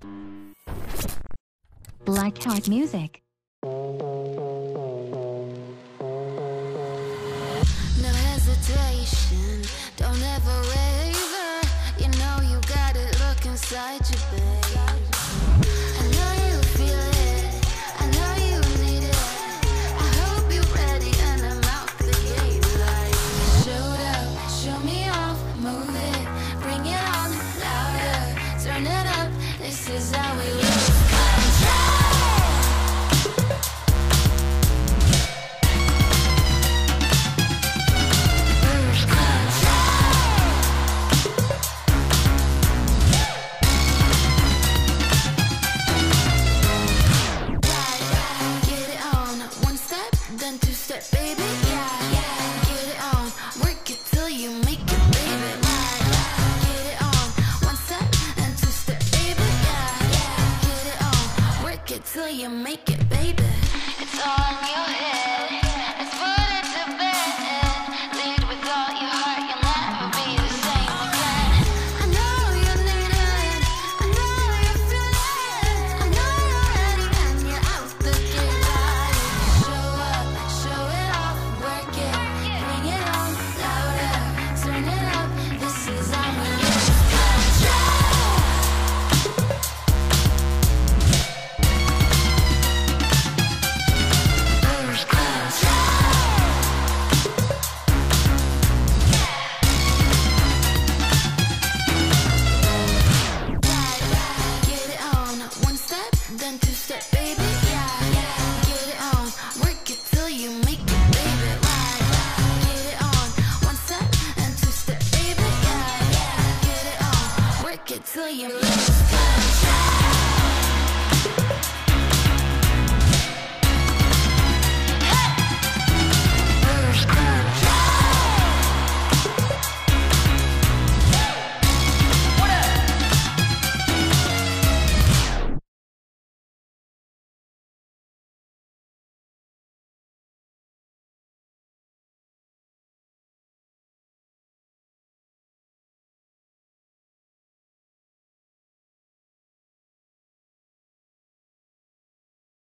Blackheart Music. No hesitation, don't ever waver. You know you got it, look inside you, babe. I know you feel it, I know you need it. I hope you're ready and I'm out the gate like showed up, show me off, move it, bring it on, louder, turn it up, this is how we live.